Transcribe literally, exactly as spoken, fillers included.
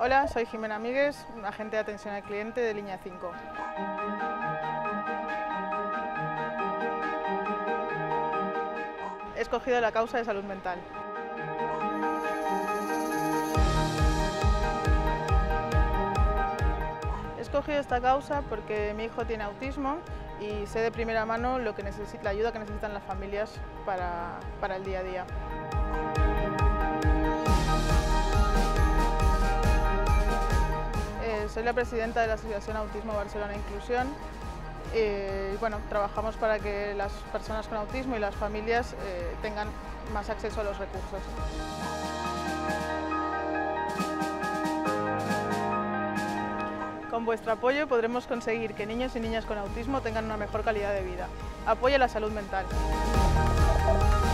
Hola, soy Jimena Míguez, agente de atención al cliente de Línea cinco. He escogido la causa de salud mental. He escogido esta causa porque mi hijo tiene autismo y sé de primera mano lo que necesita, la ayuda que necesitan las familias para, para el día a día. Eh, soy la presidenta de la Asociación Autismo Barcelona Inclusión. Y bueno, trabajamos para que las personas con autismo y las familias eh, tengan más acceso a los recursos. Con vuestro apoyo podremos conseguir que niños y niñas con autismo tengan una mejor calidad de vida. Apoya la salud mental.